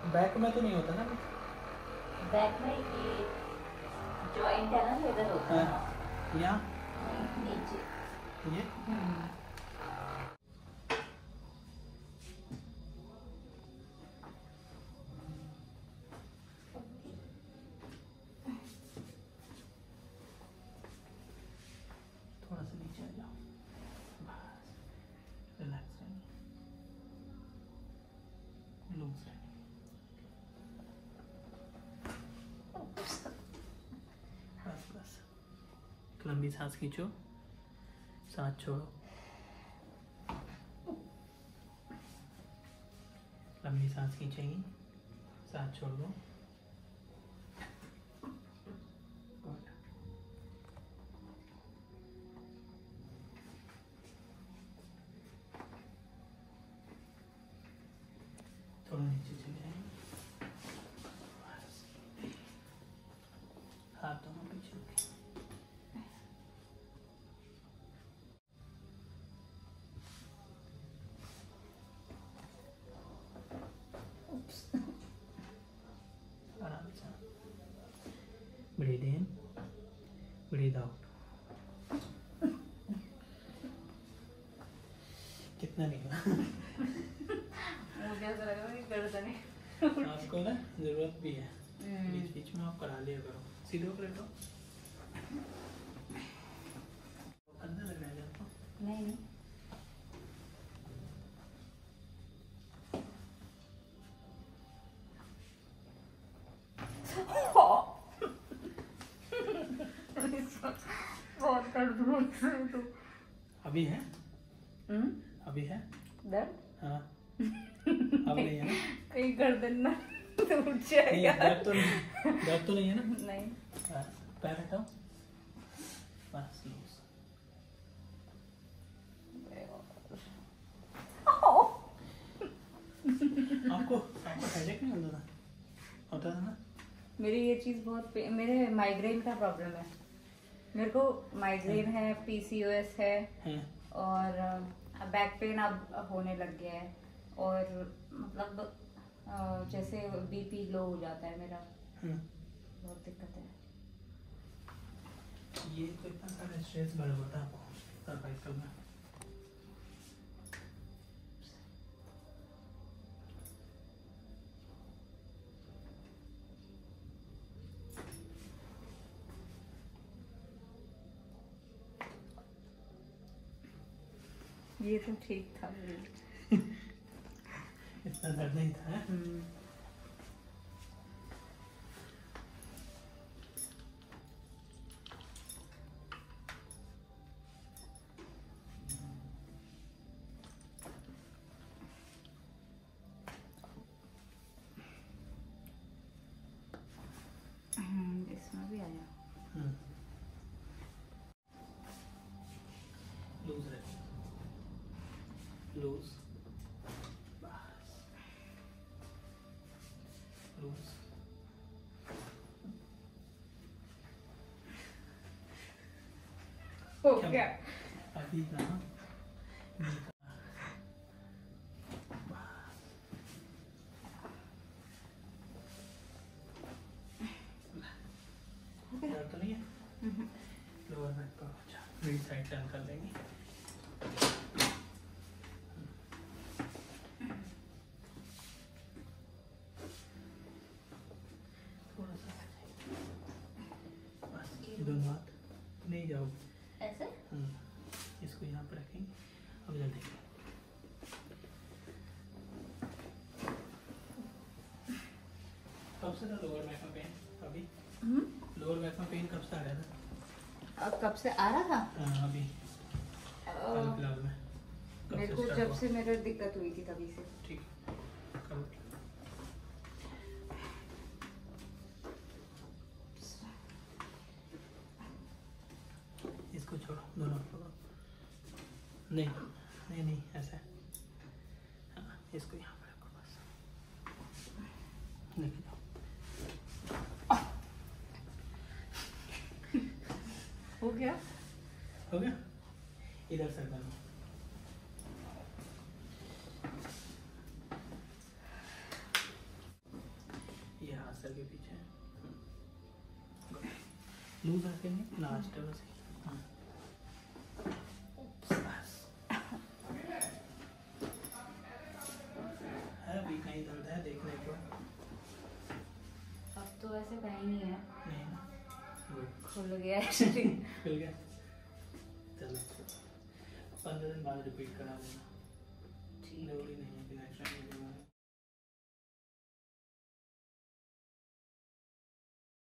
Back में तो नहीं होता ना? बैक में ये जॉइंट है ना, इधर होता है। यहाँ नीचे ये थोड़ा सा नीचे आ जाओ, बस रिलैक्स रहना, लूज रहना। बस बस, लंबी सांस खींचो, सांस छोड़ो, लंबी सांस खींचेंगी, सांस छोड़ दो। गुड। थोड़ा नीचे चले जाएंगे, बस। हाथ दोनों पीछे रखें। आराम से ब्रीथ इन, ब्रीथ आउट। कितना निकला? मुझे ऐसा लग रहा है कि गर्दन है। आपको ना जरूरत भी है, बीच बीच में आप करा लिया करो। सीधे होकर लेटो। अंदर लग रहा है आपको? नहीं नहीं, बहुत दर्द हो रहा है तो। अभी है? अभी है दर्द? हाँ। अब नहीं है ना? कहीं गर्दन ना टूट नहीं, जाएगा। दर्द तो नहीं है ना? नहीं। पैर हटाओ, बस लूज। आपको हेडेक नहीं होता था? होता था ना? मेरी ये चीज बहुत मेरे माइग्रेन का प्रॉब्लम है। मेरे को माइग्रेन है, पीसीओएस है और बैक पेन अब होने लग गया है। और मतलब जैसे बीपी लो हो जाता है मेरा, बहुत दिक्कत है। ये तो इतना सारा स्ट्रेस बढ़ गया था आपको सर्वाइकल में। ये तो ठीक था। इतना दर्द नहीं था। इसमें भी आया। लूज रहे, लूज, बस लूज। हो गया। अभी कहाँ? दर्द तो नहीं है? लोअर बैक पर अच्छा, मेरी साइड टर्न कर लेंगे। थोड़ा सा बस, दोनों हाथ नहीं जाओ ऐसे। इसको यहाँ पर रखेंगे। अब इधर देखिए, कब से था लोअर बैक में पेन? अभी लोअर बैक में पेन कब से आ रहा था? अब कब से आ रहा था? अभी फिलहाल में मेरे को जब से मेरे दिक्कत हुई थी तभी से। ठीक, कब? इसको छोड़ो, दोनों छोड़ो। नहीं नहीं नहीं, ऐसा। हाँ, इसको यहाँ पे रखो बस, लेके जाओ। हो गया? हो गया? इधर से डालो। सर के पीछे। लूज रखेंगे लास्ट है बस। है अभी कहीं दर्द है देखने को? अब तो ऐसे कहीं नहीं है। नहीं ना? खुल गया है शरीर। खुल गया। चलो 15 दिन बाद रिपीट करा देना। ठीक। जरूरी नहीं है कि नेक्स्ट टाइम